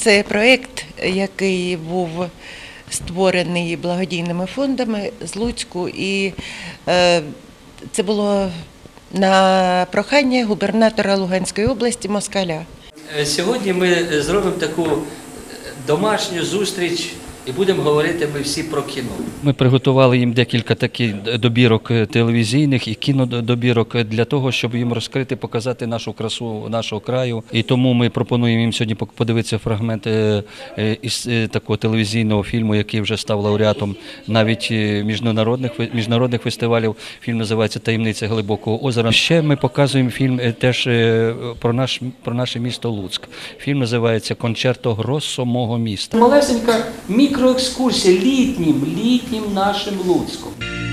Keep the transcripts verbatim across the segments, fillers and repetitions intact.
Це проєкт, який був створений благодійними фондами з Луцьку, і е, це було на прохання губернатора Луганської області Москаля. Сьогодні ми зробимо таку домашню зустріч і будемо говорити ми всі про кіно. Ми приготували їм декілька таких добірок телевізійних і кінодобірок для того, щоб їм розкрити, показати нашу красу нашого краю. І тому ми пропонуємо їм сьогодні подивитися фрагмент із такого телевізійного фільму, який вже став лауреатом навіть міжнародних, міжнародних фестивалів. Фільм називається «Таємниця глибокого озера». Ще ми показуємо фільм теж про, наш, про наше місто Луцьк. Фільм називається «Кончерто Гроссо мого міста». Малесенька мікроекскурсія літнім, літнім нашим Луцьком.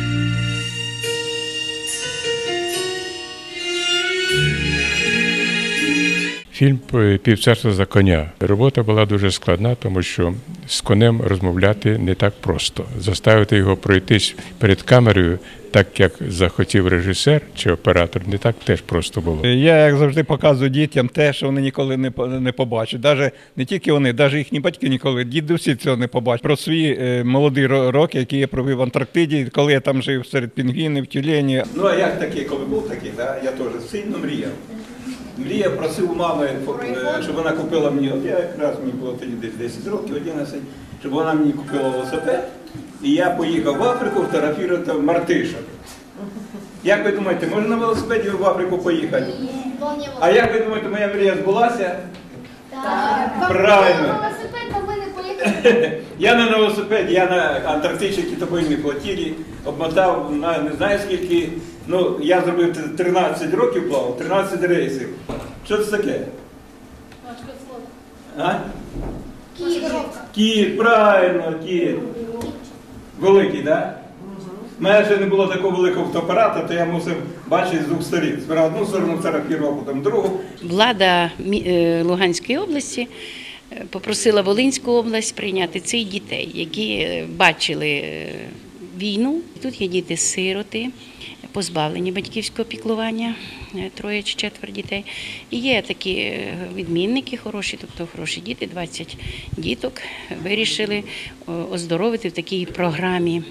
Фільм «Півцарства за коня». Робота була дуже складна, тому що з конем розмовляти не так просто. Заставити його пройтись перед камерою, так як захотів режисер чи оператор, не так теж просто було. Я, як завжди, показую дітям те, що вони ніколи не побачать. Навіть не тільки вони, навіть їхні батьки ніколи, дідусі цього не побачать. Про свої молоді роки, які я провів в Антарктиді, коли я там жив серед пінгвінів, тюленів. Ну, а як такий, коли був такий, да, я теж сильно мріяв. Мріяв, просив у мами, щоб вона купила мені, от я якраз мені було тоді десь десять років, одинадцять, щоб вона мені купила велосипед, і я поїхав в Африку фотографувати мартишок. Як ви думаєте, можна на велосипеді в Африку поїхати? А як ви думаєте, моя мрія збулася? Так. Правильно. На велосипед, а ви не поїхали? Я не на велосипеді, я на антарктичній китобойній флотилії, обмотав, не знаю скільки, ну, я зробив тринадцять років плавав, тринадцять рейсів. Що це таке? А? Кіт. Кіт, правильно, кіт. Великий, так? У мене ще не було такого великого фотоапарата, то я мусив бачити з двох сторін. Сперва одну сторону фотографував, потім другу. Влада Луганської області попросила Волинську область прийняти цих дітей, які бачили війну. Тут є діти-сироти, позбавлені батьківського піклування, троє чи четверо дітей. І є такі відмінники хороші, тобто хороші діти, двадцять діток вирішили оздоровити в такій програмі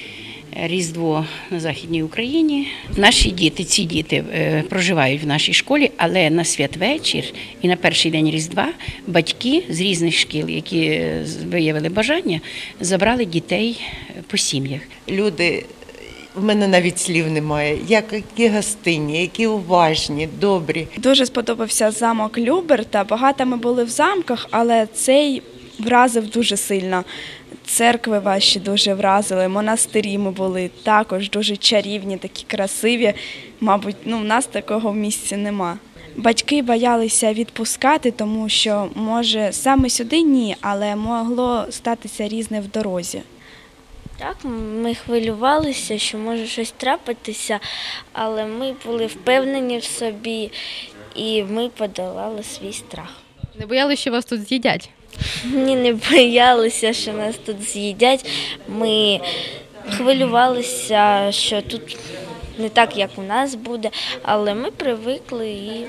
«Різдво на Західній Україні». Наші діти, ці діти проживають в нашій школі, але на святвечір і на перший день Різдва батьки з різних шкіл, які виявили бажання, забрали дітей по сім'ях. Люди, в мене навіть слів немає, які гостинні, які уважні, добрі. Дуже сподобався замок Люберта. Багато ми були в замках, але цей вразив дуже сильно. Церкви ваші дуже вразили, монастирі ми були також дуже чарівні, такі красиві. Мабуть, ну, в нас такого в місті нема. Батьки боялися відпускати, тому що, може, саме сюди ні, але могло статися різне в дорозі. Так, ми хвилювалися, що може щось трапитися, але ми були впевнені в собі і ми подолали свій страх. Не боялися, що вас тут з'їдять? Ні, не боялися, що нас тут з'їдять. Ми хвилювалися, що тут не так, як у нас буде, але ми привикли і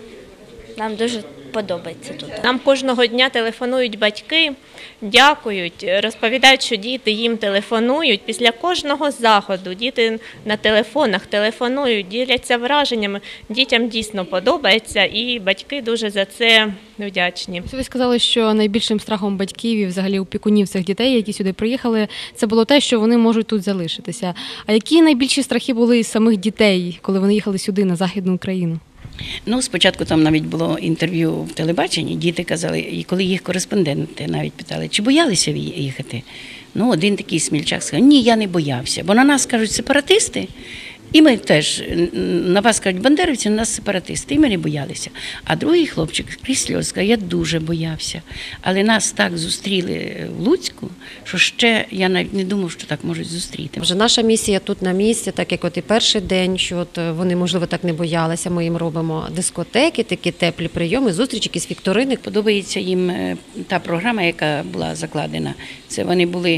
нам дуже подобається тут. Нам кожного дня телефонують батьки, дякують, розповідають, що діти їм телефонують. Після кожного заходу діти на телефонах телефонують, діляться враженнями. Дітям дійсно подобається і батьки дуже за це вдячні. Ви сказали, що найбільшим страхом батьків і взагалі опікунів цих дітей, які сюди приїхали, це було те, що вони можуть тут залишитися. А які найбільші страхи були із самих дітей, коли вони їхали сюди, на Західну Україну? Ну, спочатку там навіть було інтерв'ю в телебаченні, діти казали, і коли їх кореспонденти навіть питали, чи боялися ви їхати? Ну, один такий смільчак сказав, ні, я не боявся, бо на нас кажуть сепаратисти, і ми теж, на вас кажуть бандерівці, на нас сепаратисти, і ми не боялися. А другий хлопчик крізь сльози сказав, я дуже боявся, але нас так зустріли в Луцьку, що ще я навіть не думав, що так можуть зустріти. Вже наша місія тут на місці, так як от і перший день, що от вони, можливо, так не боялися, ми їм робимо дискотеки, такі теплі прийоми, зустрічі, якісь вікторини. Подобається їм та програма, яка була закладена. Це вони були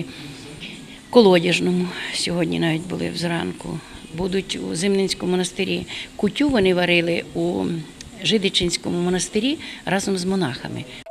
в Колодяжному, сьогодні навіть були зранку. Будуть у Зимненському монастирі. Кутю вони варили у Жидичинському монастирі разом з монахами.